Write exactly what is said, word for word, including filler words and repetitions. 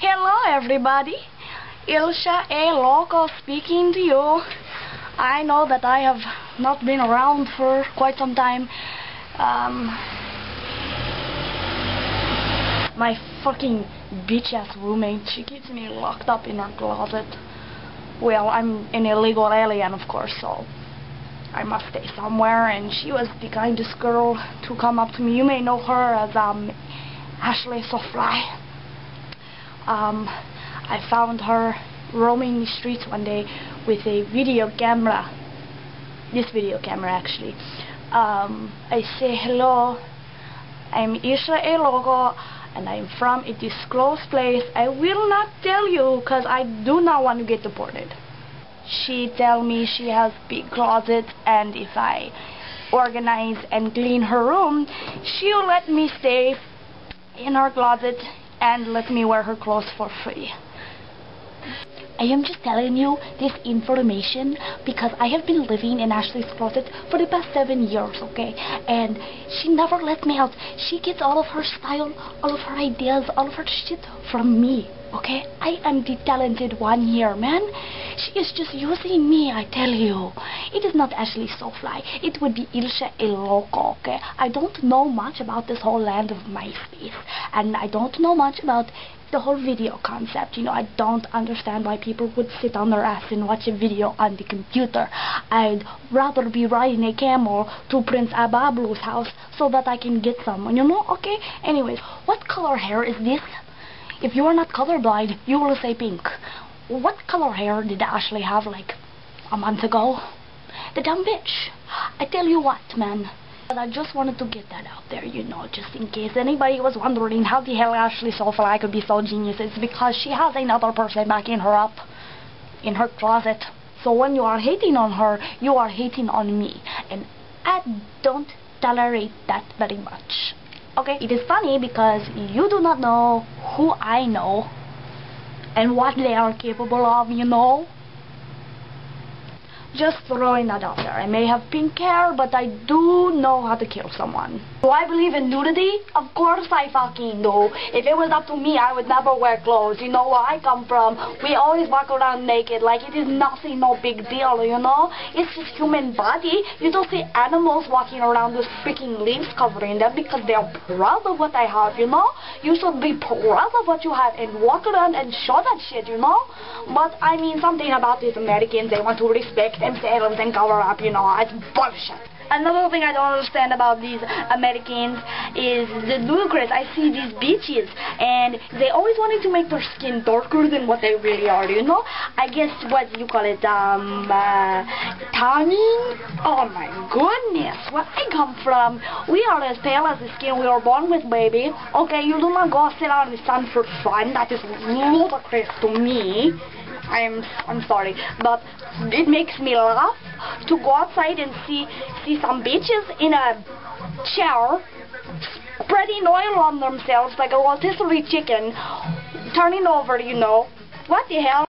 Hello everybody, Ilsha A. Loco speaking to you. I know that I have not been around for quite some time. Um, my fucking bitch ass roommate, she keeps me locked up in her closet. Well, I'm an illegal alien, of course, so I must stay somewhere, and she was the kindest girl to come up to me. You may know her as um, Ashley Sofly. Um, I found her roaming the streets one day with a video camera. This video camera, actually. Um, I say, hello, I'm Isha A. Logo, and I'm from a disclosed place. I will not tell you, because I do not want to get deported. She tell me she has big closet, and if I organize and clean her room, she'll let me stay in her closet and let me wear her clothes for free. I am just telling you this information because I have been living in Ashley's closet for the past seven years, okay? And she never lets me out. She gets all of her style, all of her ideas, all of her shit from me, okay? I am the talented one here, man. She is just using me, I tell you. It is not Ashley Sofly. It would be Ilsha A. Loco, okay? I don't know much about this whole land of MySpace. And I don't know much about the whole video concept. You know, I don't understand why people would sit on their ass and watch a video on the computer. I'd rather be riding a camel to Prince Abablu's house so that I can get someone, you know? Okay? Anyways, what color hair is this? If you are not colorblind, you will say pink. What color hair did Ashley have like a month ago? The dumb bitch. I tell you what, man. But I just wanted to get that out there, you know, just in case anybody was wondering how the hell Ashley Sofly could be so genius. It's because she has another person backing her up in her closet. So when you are hating on her, you are hating on me. And I don't tolerate that very much. Okay? It is funny because you do not know who I know and what they are capable of, you know? Just throwing that out there. I may have pink hair, but I do know how to kill someone. Do I believe in nudity? Of course I fucking do. If it was up to me, I would never wear clothes. You know where I come from. We always walk around naked like it is nothing, no big deal, you know? It's just human body. You don't see animals walking around with freaking leaves covering them because they're proud of what I have, you know? You should be proud of what you have and walk around and show that shit, you know? But, I mean, something about these Americans, they want to respect themselves and cover up, you know, it's bullshit. Another thing I don't understand about these Americans is the ludicrous. I see these bitches, and they always wanted to make their skin darker than what they really are, you know? I guess what you call it, um, uh, tanning? Oh my goodness, where I come from, we are as pale as the skin we are born with, baby. Okay, you do not go sit out in the sun for fun. That is ludicrous to me. I'm I'm sorry, but it makes me laugh to go outside and see see some bitches in a chair spreading oil on themselves like a rotisserie chicken, turning over, you know. What the hell?